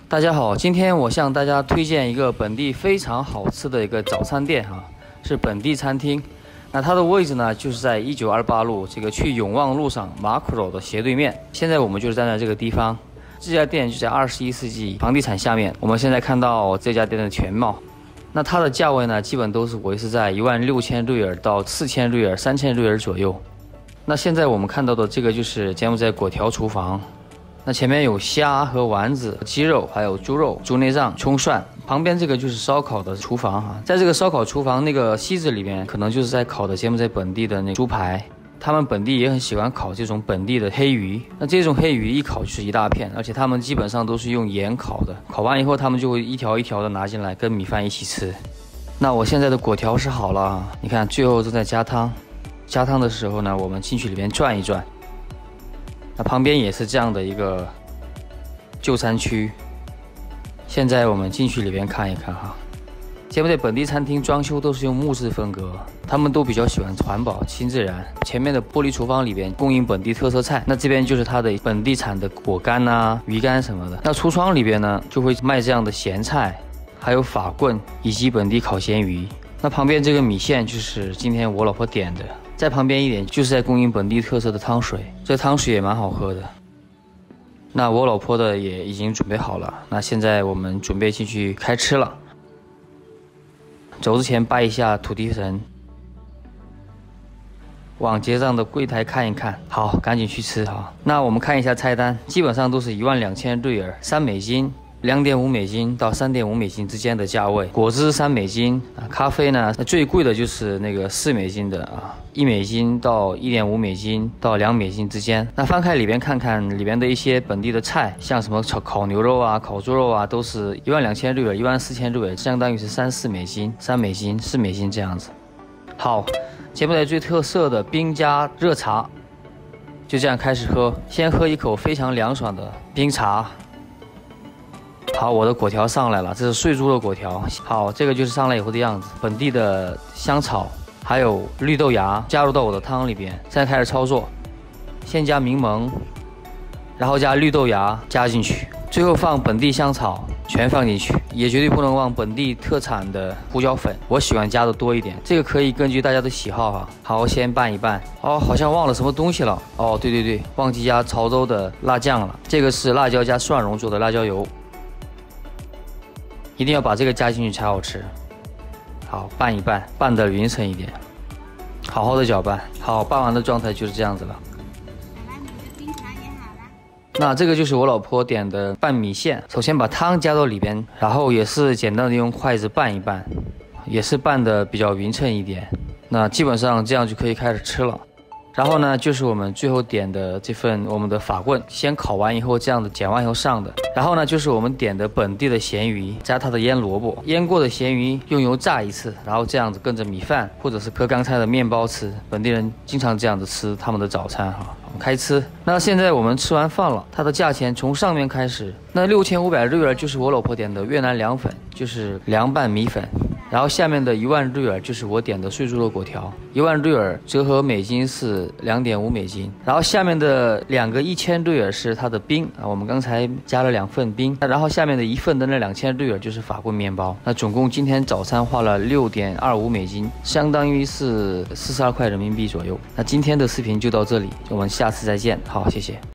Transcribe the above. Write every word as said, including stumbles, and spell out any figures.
大家好，今天我向大家推荐一个本地非常好吃的一个早餐店哈，是本地餐厅。那它的位置呢，就是在一九二八路这个去永旺路上马可楼的斜对面。现在我们就是站在这个地方，这家店就在二十一世纪房地产下面。我们现在看到这家店的全貌。那它的价位呢，基本都是维持在一万六千瑞尔到四千瑞尔、三千瑞尔左右。那现在我们看到的这个就是柬埔寨粿条厨房。那前面有虾和丸子、鸡肉，还有猪肉、猪内脏、葱蒜。旁边这个就是烧烤的厨房哈，在这个烧烤厨房那个西子里面，可能就是在烤的柬埔寨本地的那个猪排。他们本地也很喜欢烤这种本地的黑鱼。那这种黑鱼一烤就是一大片，而且他们基本上都是用盐烤的。烤完以后，他们就会一条一条的拿进来跟米饭一起吃。那我现在的粿条是好了，你看最后正在加汤。加汤的时候呢，我们进去里面转一转。那旁边也是这样的一个就餐区，现在我们进去里边看一看哈。柬埔寨本地餐厅装修都是用木质风格，他们都比较喜欢环保、亲自然。前面的玻璃厨房里边供应本地特色菜，那这边就是它的本地产的果干啊、鱼干什么的。那橱窗里边呢，就会卖这样的咸菜，还有法棍以及本地烤咸鱼。那旁边这个米线就是今天我老婆点的。在旁边一点就是在供应本地特色的汤水，这汤水也蛮好喝的。那我老婆的也已经准备好了，那现在我们准备进去开吃了。走之前拜一下土地神，往结账的柜台看一看，好，赶紧去吃哈。那我们看一下菜单，基本上都是一万两千瑞尔，三美金。两点五美金到三点五美金之间的价位，果汁三美金啊，咖啡呢最贵的就是那个四美金的啊，一美金到一点五美金到两美金之间。那翻开里边看看里边的一些本地的菜，像什么炒烤牛肉啊、烤猪肉啊，都是一万两千瑞尔、一万四千瑞尔，相当于是三四美金、三美金、四美金这样子。好，柬埔寨最特色的冰加热茶，就这样开始喝，先喝一口非常凉爽的冰茶。好，我的粿条上来了，这是碎猪肉粿条。好，这个就是上来以后的样子，本地的香草还有绿豆芽加入到我的汤里边。现在开始操作，先加柠檬，然后加绿豆芽加进去，最后放本地香草全放进去，也绝对不能忘本地特产的胡椒粉，我喜欢加的多一点，这个可以根据大家的喜好哈。好，先拌一拌。哦，好像忘了什么东西了。哦，对对对，忘记加潮州的辣酱了，这个是辣椒加蒜蓉做的辣椒油。一定要把这个加进去才好吃。好，拌一拌，拌得匀称一点，好好的搅拌。好，拌完的状态就是这样子了。那这个就是我老婆点的拌米线，首先把汤加到里边，然后也是简单的用筷子拌一拌，也是拌的比较匀称一点。那基本上这样就可以开始吃了。然后呢，就是我们最后点的这份我们的法棍，先烤完以后这样子剪完以后上的。然后呢，就是我们点的本地的咸鱼加它的腌萝卜，腌过的咸鱼用油炸一次，然后这样子跟着米饭或者是喝刚才的面包吃。本地人经常这样子吃他们的早餐哈。我们开吃。那现在我们吃完饭了，它的价钱从上面开始，那六千五百瑞尔就是我老婆点的越南凉粉，就是凉拌米粉。然后下面的一万瑞尔就是我点的碎猪肉粿条，一万瑞尔折合美金是两点五美金。然后下面的两个一千瑞尔是它的冰啊，我们刚才加了两份冰。然后下面的一份的那两千瑞尔就是法棍面包。那总共今天早餐花了六点二五美金，相当于是四十二块人民币左右。那今天的视频就到这里，我们下次再见。好，谢谢。